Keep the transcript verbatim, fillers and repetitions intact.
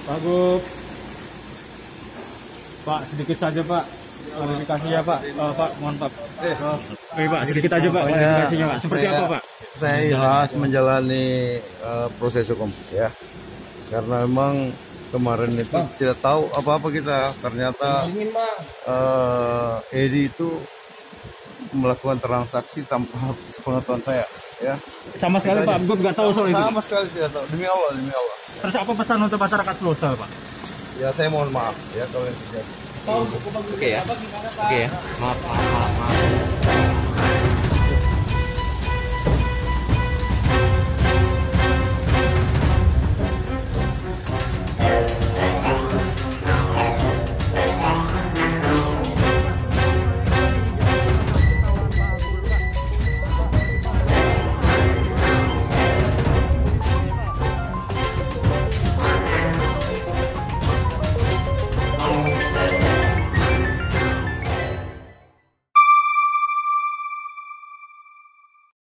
Pak Gub. Pak, sedikit saja Pak. Klarifikasi ya Pak. Oh, Pak, mohon Pak. Eh, oh. Oke Pak, sedikit aja Pak klarifikasinya Pak. Seperti saya, apa Pak? Saya ikhlas menjalani uh, proses hukum ya. Karena memang kemarin itu bang, tidak tahu apa-apa kita. Ternyata uh, Edi itu melakukan transaksi tanpa pengetahuan saya ya. Sama sekali Pak, gue nggak tahu soal itu. Sama sekali tidak tahu. Demi Allah, demi Allah. Terus apa pesan untuk masyarakat Sulsel Pak? Ya saya mohon maaf ya kalau yang terjadi. Oke ya, oke ya, maaf, maaf, maaf, maaf.